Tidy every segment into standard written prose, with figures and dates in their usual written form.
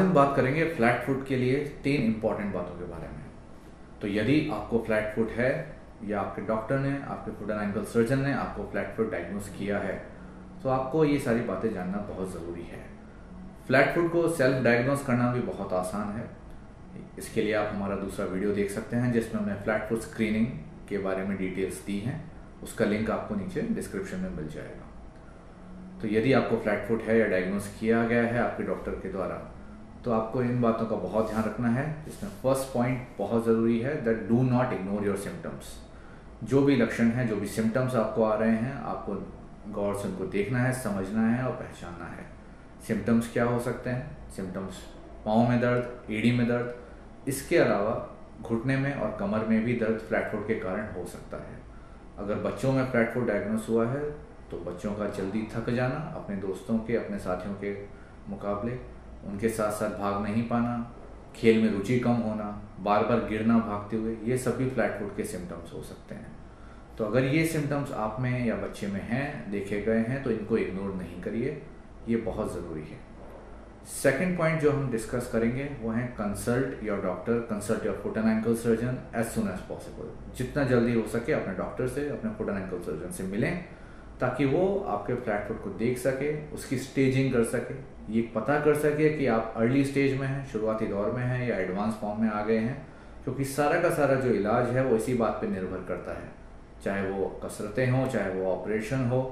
हम बात करेंगे फ्लैट फुट के लिए 3 इंपॉर्टेंट बातों के बारे में। तो यदि आपको फ्लैट फुट है या आपके डॉक्टर ने, आपके फुट एंड एंकल सर्जन ने आपको फ्लैट फुट डायग्नोस किया है, तो आपको ये सारी बातें जानना बहुत ज़रूरी है। फ्लैट फुट को सेल्फ डायग्नोस करना भी बहुत आसान है। इसके लिए आप हमारा दूसरा वीडियो देख सकते हैं जिसमें हमने फ्लैट फुट स्क्रीनिंग के बारे में डिटेल्स दी हैं। उसका लिंक आपको नीचे डिस्क्रिप्शन में मिल जाएगा। तो यदि आपको फ्लैट फुट है या डायग्नोस किया गया है आपके डॉक्टर के द्वारा, तो आपको इन बातों का बहुत ध्यान रखना है। इसमें फर्स्ट पॉइंट बहुत ज़रूरी है that do not ignore your symptoms. जो भी लक्षण हैं, जो भी सिम्टम्स आपको आ रहे हैं, आपको गौर से उनको देखना है, समझना है और पहचानना है। सिम्टम्स क्या हो सकते हैं? सिम्टम्स पाँव में दर्द, एड़ी में दर्द, इसके अलावा घुटने में और कमर में भी दर्द फ्लैट फुट के कारण हो सकता है। अगर बच्चों में फ्लैट फुट डायग्नोस हुआ है तो बच्चों का जल्दी थक जाना, अपने दोस्तों के, अपने साथियों के मुकाबले उनके साथ साथ भाग नहीं पाना, खेल में रुचि कम होना, बार बार गिरना भागते हुए, ये सभी फ्लैट फुट के सिम्टम्स हो सकते हैं। तो अगर ये सिम्टम्स आप में या बच्चे में हैं, देखे गए हैं, तो इनको इग्नोर नहीं करिए, ये बहुत ज़रूरी है। सेकेंड पॉइंट जो हम डिस्कस करेंगे वो है consult your doctor, consult your foot and ankle surgeon as soon as possible. जितना जल्दी हो सके अपने डॉक्टर से, अपने फुट एंड एंकल सर्जन से मिलें, ताकि वो आपके फ्लैट फुट को देख सके, उसकी स्टेजिंग कर सके, ये पता कर सके कि आप अर्ली स्टेज में हैं, शुरुआती दौर में हैं या एडवांस फॉर्म में आ गए हैं। क्योंकि सारा का सारा जो इलाज है वो इसी बात पे निर्भर करता है, चाहे वो कसरतें हों, चाहे वो ऑपरेशन हो,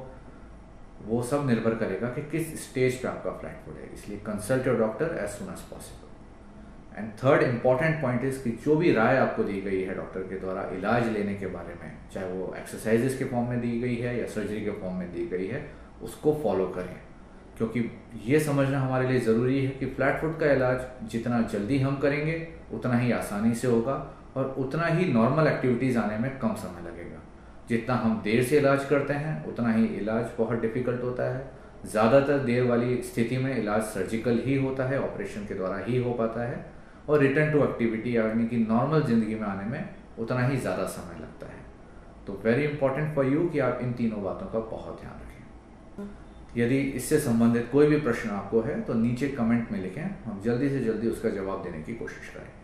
वो सब निर्भर करेगा कि किस स्टेज पे आपका फ्लैट फुट है। इसलिए consult your doctor as soon as possible. And third important point is कि जो भी राय आपको दी गई है डॉक्टर के द्वारा इलाज लेने के बारे में, चाहे वो एक्सरसाइजेस के फॉर्म में दी गई है या सर्जरी के फॉर्म में दी गई है, उसको फॉलो करें। क्योंकि ये समझना हमारे लिए ज़रूरी है कि फ्लैट फुट का इलाज जितना जल्दी हम करेंगे उतना ही आसानी से होगा और उतना ही नॉर्मल एक्टिविटीज़ आने में कम समय लगेगा। जितना हम देर से इलाज करते हैं उतना ही इलाज बहुत डिफ़िकल्ट होता है। ज़्यादातर देर वाली स्थिति में इलाज सर्जिकल ही होता है, ऑपरेशन के द्वारा ही हो पाता है, और रिटर्न टू एक्टिविटी यानी कि नॉर्मल ज़िंदगी में आने में उतना ही ज़्यादा समय लगता है। तो वेरी इंपॉर्टेंट फॉर यू कि आप इन तीनों बातों का बहुत ध्यान रखें। यदि इससे संबंधित कोई भी प्रश्न आपको है तो नीचे कमेंट में लिखें, हम जल्दी से जल्दी उसका जवाब देने की कोशिश करें।